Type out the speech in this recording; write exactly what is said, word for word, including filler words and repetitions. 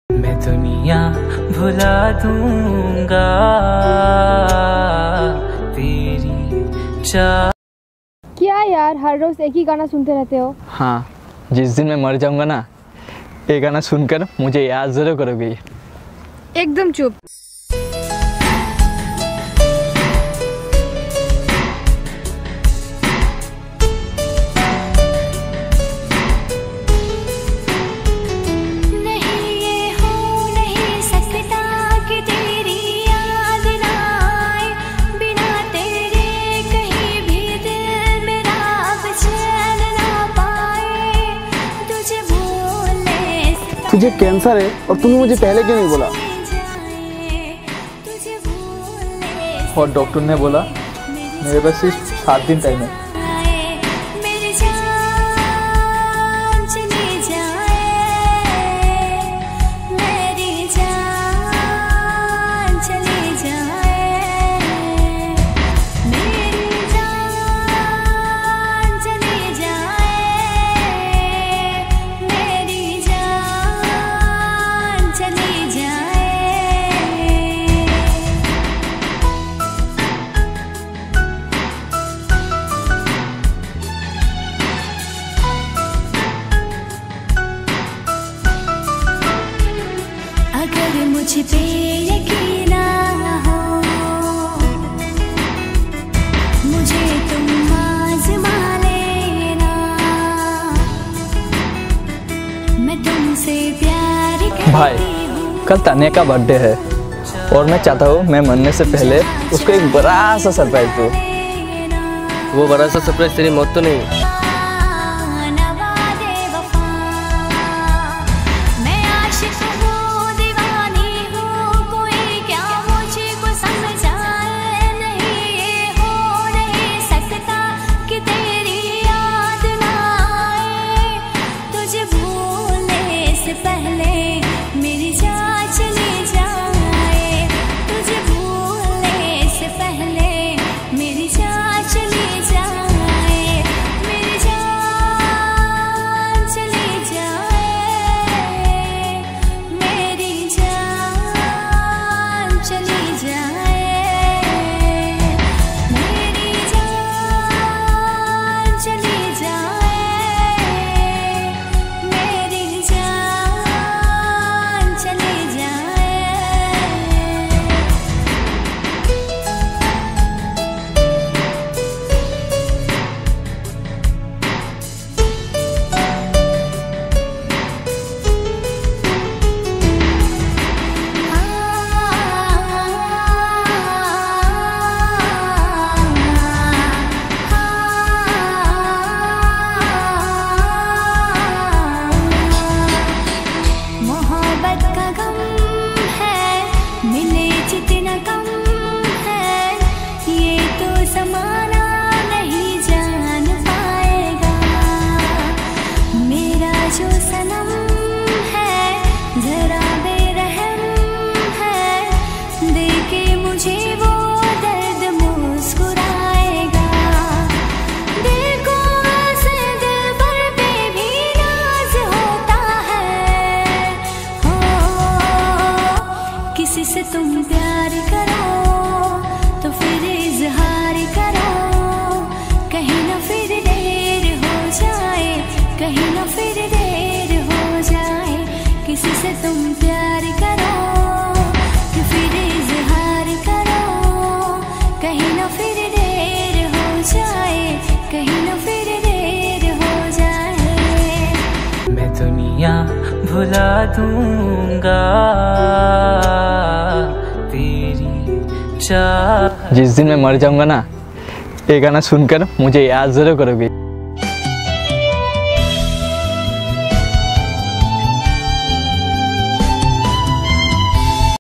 मैं दुनिया भुला दूंगा तेरी चाह। क्या यार, हर रोज एक ही गाना सुनते रहते हो? हाँ, जिस दिन मैं मर जाऊंगा ना, ये गाना सुनकर मुझे याद जरूर करोगे। एकदम चुप। तुझे कैंसर है और तुमने मुझे पहले क्यों नहीं बोला? और डॉक्टर ने बोला मेरे पास सिर्फ सात दिन टाइम है। अगर मुझ पे यकीन ना हो, मुझे तुम आज़मा लेना। मैं तुमसे प्यार करती भाई, कल तानिया का बर्थडे है और मैं चाहता हूँ मैं मरने से पहले उसको एक बड़ा सा सरप्राइज दूँ। वो बड़ा सा सरप्राइज तेरी मौत तो नहीं? किसी से तुम प्यार करो तो फिर इजहार करो, कहीं ना फिर देर हो जाए, कहीं ना फिर देर हो जाए। किसी से तुम प्यार करो तो फिर इजहार करो, कहीं ना फिर देर हो जाए, कहीं ना फिर देर हो जाए। मैं दुनिया भुला दूंगा तेरी चाह। जिस दिन मैं मर जाऊंगा ना, ये गाना सुनकर मुझे याद जरूर करोगे।